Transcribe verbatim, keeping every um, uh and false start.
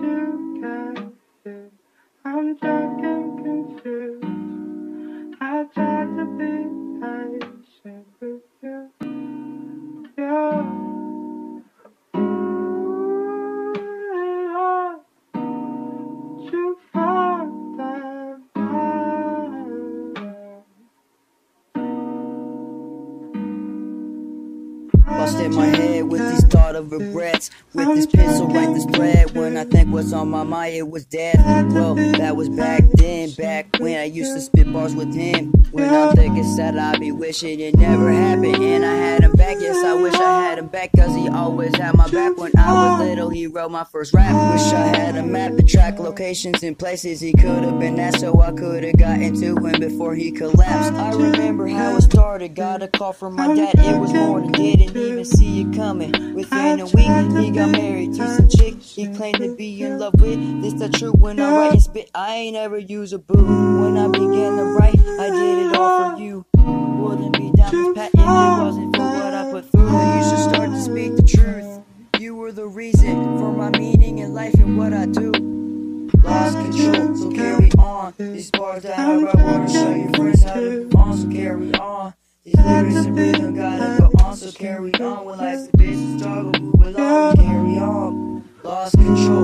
to get you. I'm drunk and confused. I tried to be patient with you. Yeah. Lost in my head with these thought of regrets. With this pencil, write this thread. When I think what's on my mind, it was death. Well, that was back then, back when I used to spit bars with him. When I'm thinking sad, I be wishing it never happened. And I had him back, yes, I wish I had him back. Cause he always had my back. When I was little, he wrote my first rap. Wish I had a map to track locations and places he could have been at, so I could have gotten to him before he collapsed. I remember how it started, got a call from my dad, it was morning, didn't even see it coming. Within a week, he got married to some chick he claimed to be in love with. This the truth, when I write and spit, I ain't ever use a boo. When I began to write, I did it all for you. Wouldn't be down this patent if it wasn't for what I put through. You should start to speak the truth. You were the reason for my meaning in life and what I do. Lost control, so carry on. These bars that I write wanna show your friends how to move on, so carry on. These lyrics and rhythm gotta go on, so carry on. When life's a bitch struggle, move along, carry on. Lost control.